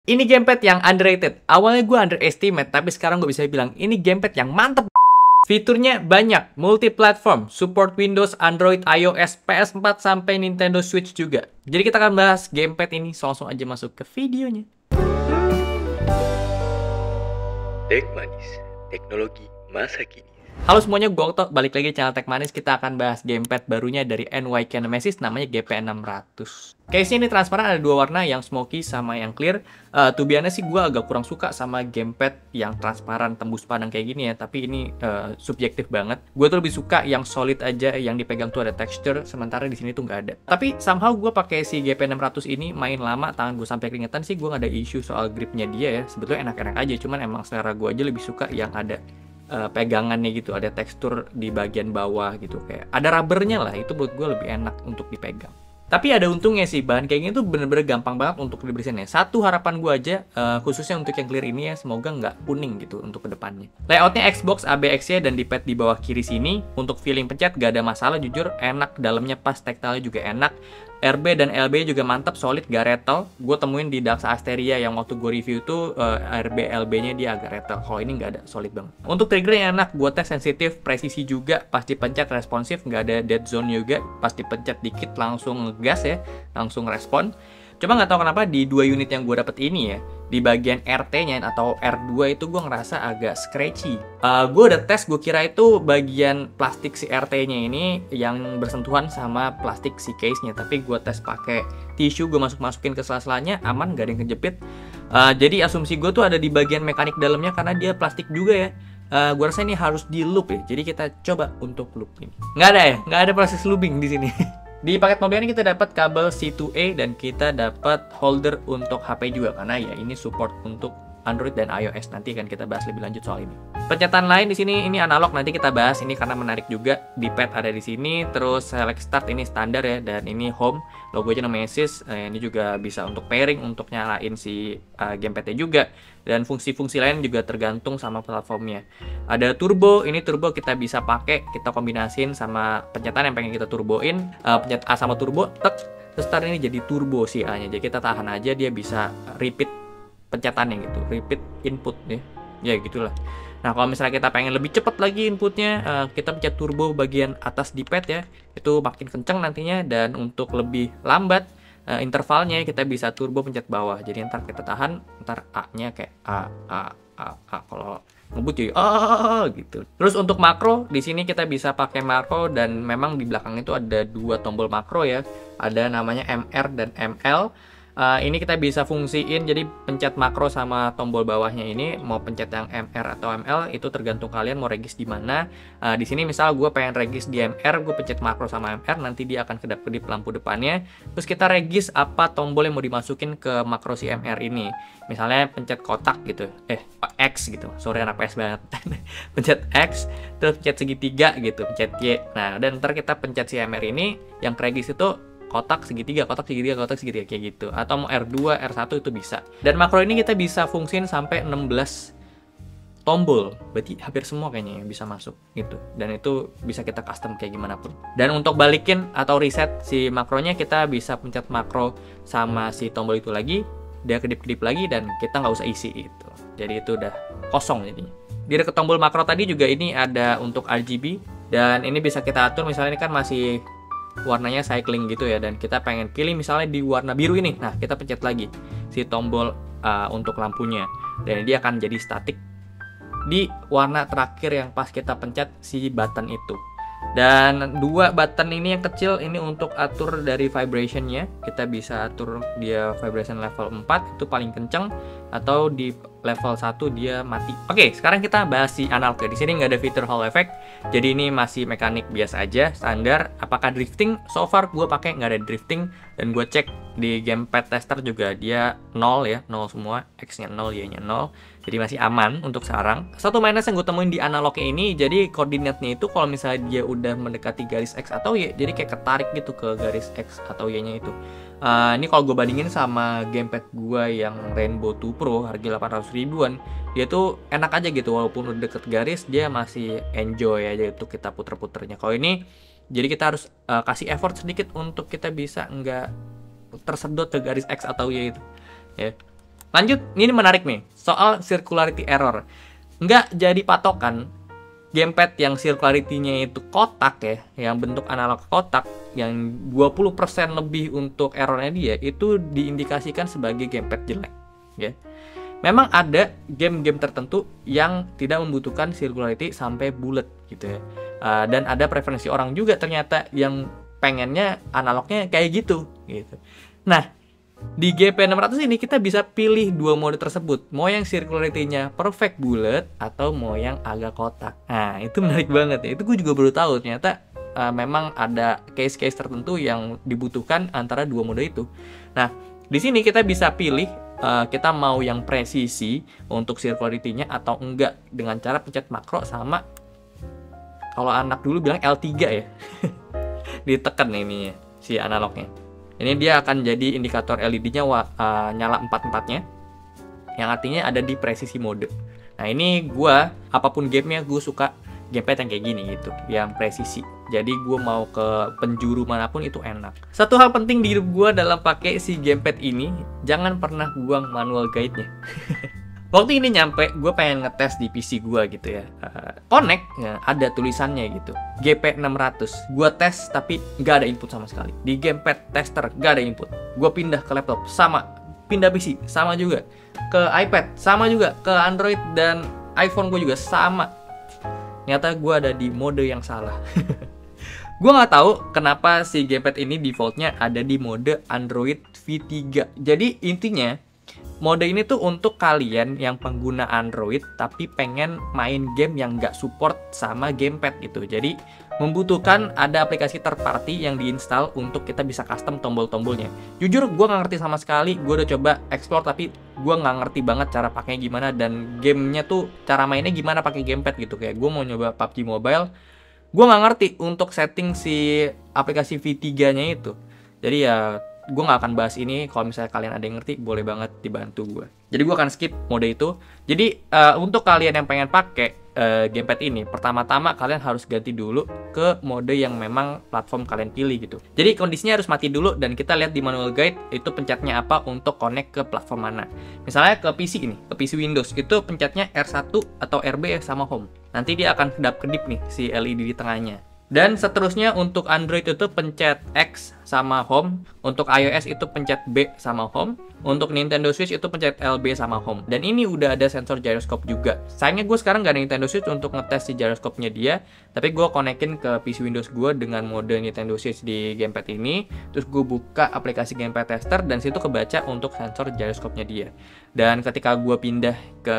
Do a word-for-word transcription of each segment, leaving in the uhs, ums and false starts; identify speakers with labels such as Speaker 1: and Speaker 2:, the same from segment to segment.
Speaker 1: Ini gamepad yang underrated. Awalnya gue underestimate, tapi sekarang gue bisa bilang ini gamepad yang mantep. Fiturnya banyak, multi-platform, support Windows, Android, iOS, P S empat, sampai Nintendo Switch juga. Jadi kita akan bahas gamepad ini, so langsung aja masuk ke videonya.
Speaker 2: Tech Manis, teknologi masa kini.
Speaker 1: Halo semuanya, gue Okto, balik lagi di channel Tech Manis. Kita akan bahas gamepad barunya dari N Y Kinemasys, namanya G P enam ratus. Case-nya ini transparan, ada dua warna, yang smoky sama yang clear. Uh, to be honest sih, gue agak kurang suka sama gamepad yang transparan, tembus pandang kayak gini ya. Tapi ini uh, subjektif banget. Gue tuh lebih suka yang solid aja, yang dipegang tuh ada texture, sementara di sini tuh nggak ada. Tapi somehow gue pakai si G P enam ratus ini main lama, tangan gue sampai keringetan sih, gue nggak ada issue soal gripnya dia ya. Sebetulnya enak-enak aja, cuman emang selera gue aja lebih suka yang ada Uh, pegangannya gitu, ada tekstur di bagian bawah gitu, kayak ada rubbernya lah. Itu buat gue lebih enak untuk dipegang. Tapi ada untungnya sih, bahan kayak gini tuh bener-bener gampang banget untuk dibersihin ya. Satu harapan gue aja, uh, khususnya untuk yang clear ini ya, semoga nggak kuning gitu untuk kedepannya. Layoutnya Xbox A B X Y dan di pad di bawah kiri sini. Untuk feeling pencet gak ada masalah, jujur enak, dalamnya pas, tactile juga enak. R B dan L B juga mantap, solid, gak rattle. Gue temuin di Daxa Asteria yang waktu gue review tuh uh, R B L B nya dia agak rattle. Kalau ini nggak ada, solid banget. Untuk triggernya enak, gue tes sensitif, presisi juga, pas dipencet responsif, nggak ada dead zone juga. Pas dipencet dikit langsung ngegas ya, langsung respon. Cuma nggak tahu kenapa di dua unit yang gue dapet ini ya, di bagian R T-nya atau R dua itu gue ngerasa agak scratchy. Uh, gue udah tes, gue kira itu bagian plastik si R T-nya ini yang bersentuhan sama plastik si case-nya. Tapi gue tes pakai tisu, gue masuk-masukin ke sela-selanya, aman, gak ada yang kejepit. Uh, jadi asumsi gue tuh ada di bagian mekanik dalamnya karena dia plastik juga ya. Uh, gue rasa ini harus di loop ya. Jadi kita coba untuk loop ini. Nggak ada ya, nggak ada proses looping di sini. Di paket mobilnya kita dapat kabel C dua A dan kita dapat holder untuk H P juga, karena ya ini support untuk Android dan iOS. Nanti kan kita bahas lebih lanjut soal ini. Pencetan lain di sini ini analog, nanti kita bahas ini karena menarik juga. Di pad ada di sini, terus select start ini standar ya, dan ini home, logonya Nemesis. Eh, ini juga bisa untuk pairing, untuk nyalain si uh, gamepadnya juga. Dan fungsi-fungsi lain juga tergantung sama platformnya. Ada turbo, ini turbo kita bisa pakai, kita kombinasin sama pencetan yang pengen kita turboin. Uh, pencet A sama turbo, tek, terus start ini jadi turbo si A-nya. Jadi kita tahan aja, dia bisa repeat pencetannya gitu, repeat input ya. Ya gitulah. Nah, kalau misalnya kita pengen lebih cepat lagi inputnya, uh, kita pencet turbo bagian atas di pad ya. Itu makin kenceng nantinya, dan untuk lebih lambat Uh, intervalnya kita bisa turbo pencet bawah. Jadi ntar kita tahan, ntar A-nya kayak A A A A. Kalau ngebut jadi A gitu. Terus untuk makro di sini kita bisa pakai makro, dan memang di belakang itu ada dua tombol makro ya. Ada namanya M R dan M L. Uh, ini kita bisa fungsiin, jadi pencet makro sama tombol bawahnya ini, mau pencet yang M R atau M L itu tergantung kalian mau regis di mana. Uh, di sini misal gue pengen regis di M R, gue pencet makro sama M R, nanti dia akan kedap-kedip lampu depannya. Terus kita regis apa tombol yang mau dimasukin ke makro si M R ini. Misalnya pencet kotak gitu, eh X gitu, sorry anak P S banget. Pencet X, terus pencet segitiga gitu, pencet Y. Nah, dan ntar kita pencet si M R ini, yang regis itu kotak segitiga, kotak segitiga, kotak segitiga kayak gitu. Atau mau R dua, R satu itu bisa. Dan makro ini kita bisa fungsiin sampai enam belas tombol. Berarti hampir semua kayaknya yang bisa masuk gitu. Dan itu bisa kita custom kayak gimana pun. Dan untuk balikin atau reset si makronya, kita bisa pencet makro sama si tombol itu lagi, dia kedip-kedip lagi, dan kita nggak usah isi itu. Jadi itu udah kosong jadinya. Di dekat tombol makro tadi juga ini ada untuk R G B, dan ini bisa kita atur. Misalnya ini kan masih warnanya cycling gitu ya, dan kita pengen pilih misalnya di warna biru ini. Nah, kita pencet lagi si tombol uh, untuk lampunya, dan dia akan jadi statik di warna terakhir yang pas kita pencet si button itu. Dan dua button ini yang kecil ini untuk atur dari vibrationnya. Kita bisa atur dia vibration level empat, itu paling kenceng, atau di level satu dia mati. Oke, sekarang kita bahas si analog. Di sini nggak ada fitur Hall effect, jadi ini masih mekanik biasa aja, standar. Apakah drifting? So far gue pakai nggak ada drifting, dan gue cek di gamepad tester juga dia nol ya, nol semua, X-nya nol, Y-nya nol. Jadi masih aman untuk sekarang. Satu minus yang gue temuin di analognya ini, jadi koordinatnya itu kalau misalnya dia udah mendekati garis X atau Y, jadi kayak ketarik gitu ke garis X atau Y-nya itu. Uh, ini kalau gue bandingin sama gamepad gue yang Rainbow dua Pro harga delapan ratus ribuan, dia tuh enak aja gitu, walaupun udah deket garis dia masih enjoy aja itu kita puter-puternya. Kalau ini jadi kita harus uh, kasih effort sedikit untuk kita bisa nggak tersedot ke garis X atau Y itu ya. Lanjut, ini menarik nih, soal circularity error. Nggak jadi patokan gamepad yang circularity-nya itu kotak ya, yang bentuk analog kotak, yang dua puluh persen lebih untuk errornya dia, itu diindikasikan sebagai gamepad jelek. Ya. Memang ada game-game tertentu yang tidak membutuhkan circularity sampai bulat gitu ya. Uh, dan ada preferensi orang juga ternyata yang pengennya analognya kayak gitu gitu. Nah, di G P enam ratus ini kita bisa pilih dua mode tersebut, mau yang circularity-nya perfect bulat atau mau yang agak kotak. Nah, itu menarik banget ya. Itu gue juga baru tahu ternyata uh, memang ada case-case tertentu yang dibutuhkan antara dua mode itu. Nah, di sini kita bisa pilih uh, kita mau yang presisi untuk circularity-nya atau enggak dengan cara pencet makro sama kalau anak dulu bilang L tiga ya. Ditekan ini si analognya. Ini dia akan jadi indikator L E D-nya uh, nyala empat-empatnya, yang artinya ada di presisi mode. Nah ini gue, apapun gamenya gue suka gamepad yang kayak gini gitu, yang presisi. Jadi gue mau ke penjuru manapun itu enak. Satu hal penting di hidup gue dalam pakai si gamepad ini, jangan pernah buang manual guide-nya. Waktu ini nyampe, gue pengen ngetes di P C gue gitu ya. Uh, connect, ya, ada tulisannya gitu. G P enam ratus. Gue tes tapi nggak ada input sama sekali. Di gamepad tester nggak ada input. Gue pindah ke laptop, sama. Pindah P C, sama juga. Ke iPad, sama juga. Ke Android dan iPhone gue juga sama. Ternyata gue ada di mode yang salah. Gue nggak tahu kenapa si gamepad ini defaultnya ada di mode Android V tiga. Jadi intinya mode ini tuh untuk kalian yang pengguna Android tapi pengen main game yang nggak support sama gamepad gitu. Jadi membutuhkan ada aplikasi third party yang diinstal untuk kita bisa custom tombol-tombolnya. Jujur gue nggak ngerti sama sekali. Gue udah coba explore tapi gue nggak ngerti banget cara pakainya gimana dan gamenya tuh cara mainnya gimana pakai gamepad gitu. Kayak gue mau nyoba P U B G Mobile, gue nggak ngerti untuk setting si aplikasi V tiga nya itu. Jadi ya gue gak akan bahas ini. Kalau misalnya kalian ada yang ngerti, boleh banget dibantu gue. Jadi gue akan skip mode itu. Jadi uh, untuk kalian yang pengen pakai uh, gamepad ini, pertama-tama kalian harus ganti dulu ke mode yang memang platform kalian pilih gitu. Jadi kondisinya harus mati dulu dan kita lihat di manual guide itu pencetnya apa untuk connect ke platform mana. Misalnya ke P C ini, ke P C Windows itu pencetnya R satu atau R B sama home. Nanti dia akan kedap-kedip nih si L E D di tengahnya. Dan seterusnya untuk Android itu pencet X sama home, untuk iOS itu pencet B sama home, untuk Nintendo Switch itu pencet L B sama home. Dan ini udah ada sensor gyroscope juga. Sayangnya gue sekarang gak ada Nintendo Switch untuk ngetes si gyroscope-nya dia, tapi gue konekin ke P C Windows gue dengan mode Nintendo Switch di gamepad ini. Terus gue buka aplikasi gamepad tester dan situ kebaca untuk sensor gyroscope-nya dia. Dan ketika gue pindah ke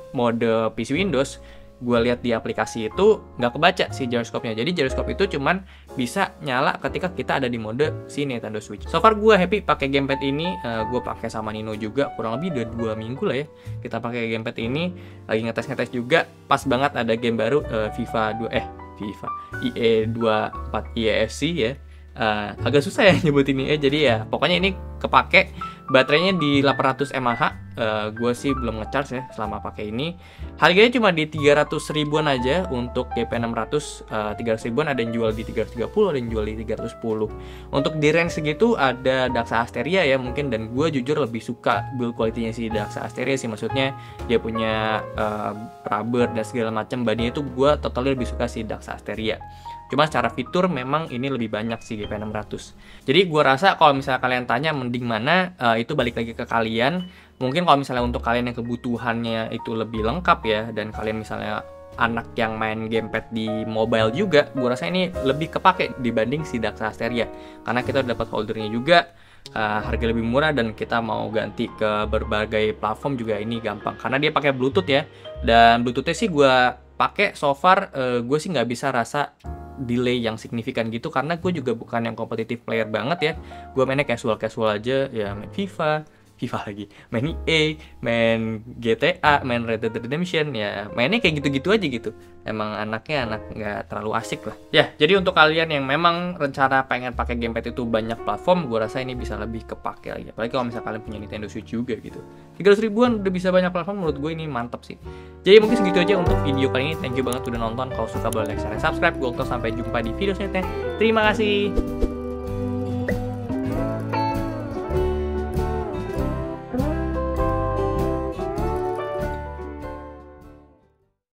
Speaker 1: mode P C Windows, gue lihat di aplikasi itu nggak kebaca si gyroscope-nya. Jadi gyroscope itu cuman bisa nyala ketika kita ada di mode si Nintendo Switch. So far gue happy pakai gamepad ini. Uh, gue pakai sama Nino juga kurang lebih udah dua minggu lah ya kita pakai gamepad ini. Lagi ngetes-ngetes juga. Pas banget ada game baru uh, FIFA dua eh FIFA E A dua puluh empat E A F C ya. Uh, agak susah ya nyebutin ini, jadi ya pokoknya ini kepake. Baterainya di delapan ratus mAh. uh, Gue sih belum ngecharge ya selama pakai ini. Harganya cuma di tiga ratus ribuan aja untuk G P enam ratus. uh, tiga ratus ribuan, ada yang jual di tiga ratus tiga puluh, ada yang jual di tiga ratus sepuluh. Untuk di range segitu ada Daxa Asteria ya mungkin, dan gue jujur lebih suka build quality-nya si Daxa Asteria sih. Maksudnya dia punya uh, rubber dan segala macam bodinya itu gue totally lebih suka si Daxa Asteria. Cuma secara fitur memang ini lebih banyak sih G P enam ratus. Jadi gue rasa kalau misalnya kalian tanya mending mana, uh, itu balik lagi ke kalian. Mungkin kalau misalnya untuk kalian yang kebutuhannya itu lebih lengkap ya, dan kalian misalnya anak yang main gamepad di mobile juga, gue rasa ini lebih kepake dibanding si Daxa Asteria. Karena kita udah dapat holdernya juga, uh, harga lebih murah, dan kita mau ganti ke berbagai platform juga ini gampang. Karena dia pakai Bluetooth ya, dan Bluetoothnya sih gue pakai so far, uh, gue sih nggak bisa rasa delay yang signifikan gitu, karena gue juga bukan yang kompetitif player banget ya. Gue mainnya casual-casual aja ya, main FIFA, FIFA lagi, main E A, main G T A, main Red Dead Redemption, ya mainnya kayak gitu-gitu aja gitu. Emang anaknya anak nggak terlalu asik lah. Ya, jadi untuk kalian yang memang rencana pengen pakai gamepad itu banyak platform, gue rasa ini bisa lebih kepake lagi. Apalagi kalau misalnya kalian punya Nintendo Switch juga gitu. tiga ratus ribuan udah bisa banyak platform, menurut gue ini mantap sih. Jadi mungkin segitu aja untuk video kali ini. Thank you banget udah nonton. Kalau suka boleh like, share, dan subscribe. Gue sampai jumpa di video selanjutnya. Terima kasih.